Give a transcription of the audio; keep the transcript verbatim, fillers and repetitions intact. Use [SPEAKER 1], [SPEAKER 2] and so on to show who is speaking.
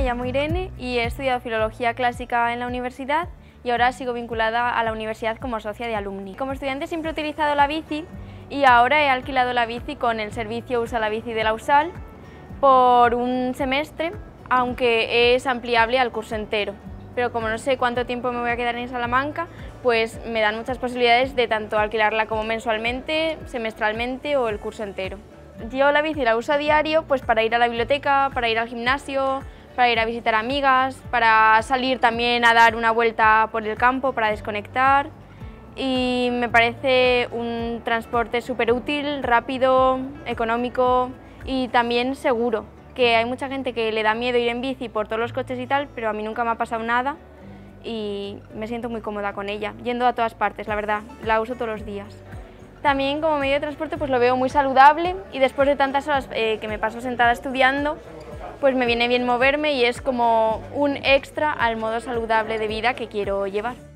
[SPEAKER 1] me llamo Irene y he estudiado Filología Clásica en la universidad y ahora sigo vinculada a la universidad como socia de alumni. Como estudiante siempre he utilizado la bici y ahora he alquilado la bici con el servicio Usa la Bici de la USAL por un semestre, aunque es ampliable al curso entero. Pero como no sé cuánto tiempo me voy a quedar en Salamanca, pues me dan muchas posibilidades de tanto alquilarla como mensualmente, semestralmente o el curso entero. Yo la bici la uso a diario pues para ir a la biblioteca, para ir al gimnasio, para ir a visitar amigas, para salir también a dar una vuelta por el campo, para desconectar. Y me parece un transporte súper útil, rápido, económico y también seguro. Que hay mucha gente que le da miedo ir en bici por todos los coches y tal, pero a mí nunca me ha pasado nada y me siento muy cómoda con ella, yendo a todas partes, la verdad, la uso todos los días. También como medio de transporte pues lo veo muy saludable y después de tantas horas eh, que me paso sentada estudiando, pues me viene bien moverme y es como un extra al modo saludable de vida que quiero llevar.